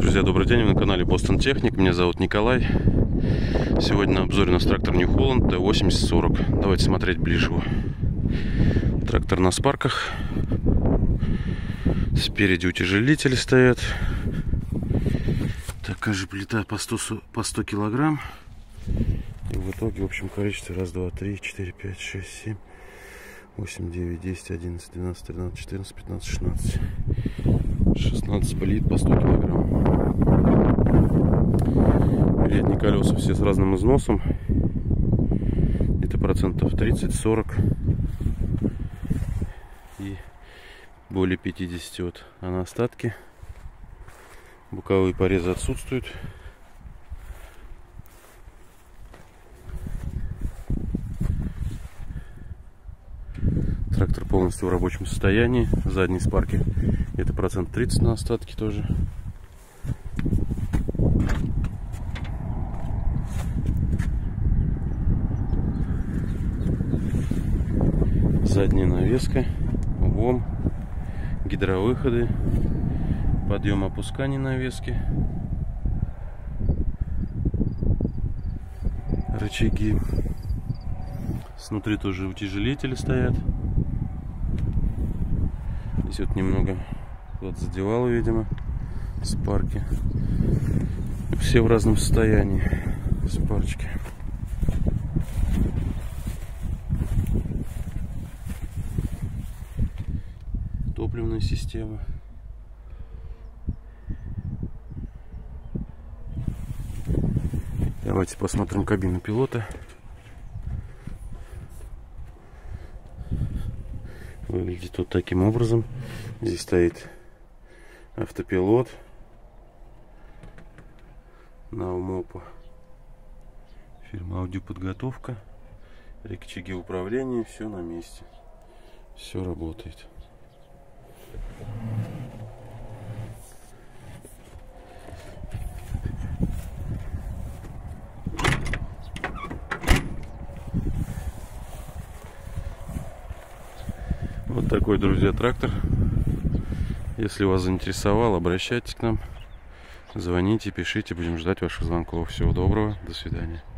Друзья, добрый день, вы на канале Boston Technic. Меня зовут Николай. Сегодня на обзоре у нас трактор New Holland T8040. Давайте смотреть ближе его. Трактор на спарках. Спереди утяжелители стоят. Такая же плита по 100 килограмм. И в итоге в общем количестве 1, 2, 3, 4, 5, 6, 7, 8, 9, 10, 11, 12, 13, 14, 15, 16. 16 плит по 100 килограмм. Передние колеса все с разным износом. Это процентов 30-40. И более 50 вот на остатки. Боковые порезы отсутствуют. Трактор полностью в рабочем состоянии. Задние спарки это процент 30 на остатки тоже. Задняя навеска, ВОМ, гидровыходы, подъем опускания навески, рычаги. Снутри тоже утяжелители стоят. Здесь вот немного вот задевало, видимо, спарки. Все в разном состоянии спарочки. Топливная система. Давайте посмотрим кабину пилота. Выглядит вот таким образом. Здесь стоит автопилот на МОПа. Фирма Аудиоподготовка. Рычаги управления. Все на месте. Все работает. Вот такой, друзья, трактор. Если вас заинтересовал, обращайтесь к нам. Звоните, пишите, будем ждать ваших звонков. Всего доброго, до свидания.